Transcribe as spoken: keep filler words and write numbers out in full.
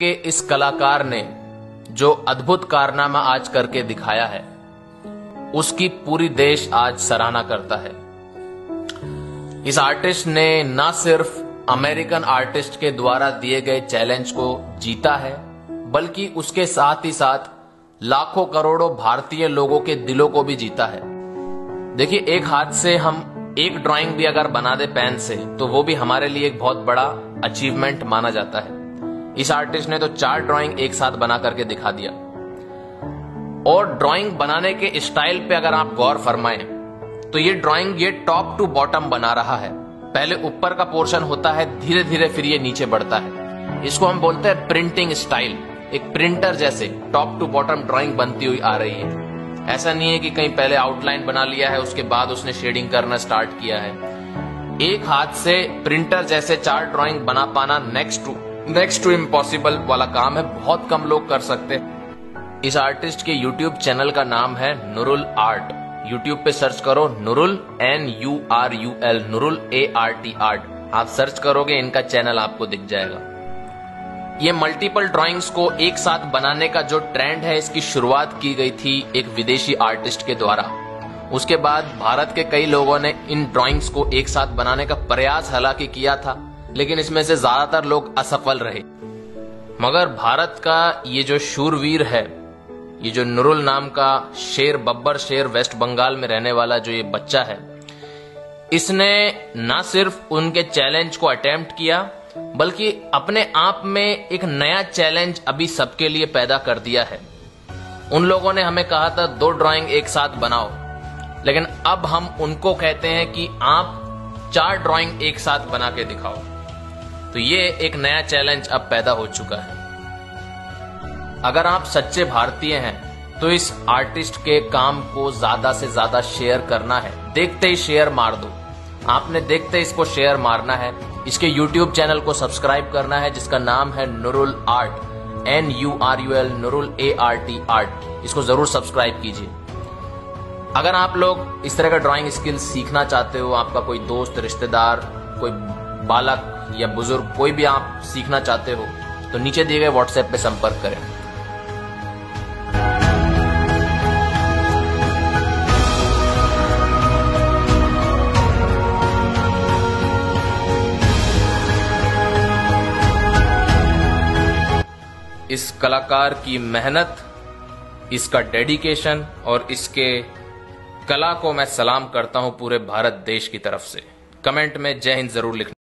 के इस कलाकार ने जो अद्भुत कारनामा आज करके दिखाया है, उसकी पूरी देश आज सराहना करता है। इस आर्टिस्ट ने न सिर्फ अमेरिकन आर्टिस्ट के द्वारा दिए गए चैलेंज को जीता है, बल्कि उसके साथ ही साथ लाखों करोड़ों भारतीय लोगों के दिलों को भी जीता है। देखिए, एक हाथ से हम एक ड्राइंग भी अगर बना दे पेन से, तो वो भी हमारे लिए एक बहुत बड़ा अचीवमेंट माना जाता है। इस आर्टिस्ट ने तो चार ड्राइंग एक साथ बना करके दिखा दिया। और ड्राइंग बनाने के स्टाइल पे अगर आप गौर फरमाएं, तो ये ड्राइंग ये टॉप टू बॉटम बना रहा है। पहले ऊपर का पोर्शन होता है, धीरे धीरे फिर ये नीचे बढ़ता है। इसको हम बोलते हैं प्रिंटिंग स्टाइल। एक प्रिंटर जैसे टॉप टू बॉटम ड्राइंग बनती हुई आ रही है। ऐसा नहीं है कि कहीं पहले आउटलाइन बना लिया है, उसके बाद उसने शेडिंग करना स्टार्ट किया है। एक हाथ से प्रिंटर जैसे चार ड्राइंग बना पाना next to next to impossible वाला काम है। बहुत कम लोग कर सकते हैं। इस आर्टिस्ट के यूट्यूब चैनल का नाम है नुरुल आर्ट। यूट्यूब पे सर्च करो Nurul, N U R U L, Nurul A R T art. आप सर्च करोगे, इनका चैनल आपको दिख जाएगा। ये मल्टीपल ड्राइंग्स को एक साथ बनाने का जो ट्रेंड है, इसकी शुरुआत की गई थी एक विदेशी आर्टिस्ट के द्वारा। उसके बाद भारत के कई लोगों ने इन ड्राइंग्स को एक साथ बनाने का प्रयास हालांकि किया था, लेकिन इसमें से ज्यादातर लोग असफल रहे। मगर भारत का ये जो शूरवीर है, ये जो नुरुल नाम का शेर, बब्बर शेर, वेस्ट बंगाल में रहने वाला जो ये बच्चा है, इसने न सिर्फ उनके चैलेंज को अटेम्प्ट किया, बल्कि अपने आप में एक नया चैलेंज अभी सबके लिए पैदा कर दिया है। उन लोगों ने हमें कहा था दो ड्राइंग एक साथ बनाओ, लेकिन अब हम उनको कहते हैं कि आप चार ड्राइंग एक साथ बना के दिखाओ। तो ये एक नया चैलेंज अब पैदा हो चुका है। अगर आप सच्चे भारतीय हैं, तो इस आर्टिस्ट के काम को ज्यादा से ज्यादा शेयर करना है। देखते ही शेयर मार दो। आपने देखते ही इसको शेयर मारना है। इसके यूट्यूब चैनल को सब्सक्राइब करना है, जिसका नाम है Nurul art, N U R U L, Nurul A R T art. इसको जरूर सब्सक्राइब कीजिए। अगर आप लोग इस तरह का ड्राइंग स्किल सीखना चाहते हो, आपका कोई दोस्त, रिश्तेदार, कोई बालक या बुजुर्ग, कोई भी आप सीखना चाहते हो, तो नीचे दिए गए व्हाट्सएप पे संपर्क करें। इस कलाकार की मेहनत, इसका डेडिकेशन और इसके कला को मैं सलाम करता हूं पूरे भारत देश की तरफ से। कमेंट में जय हिंद जरूर लिखना।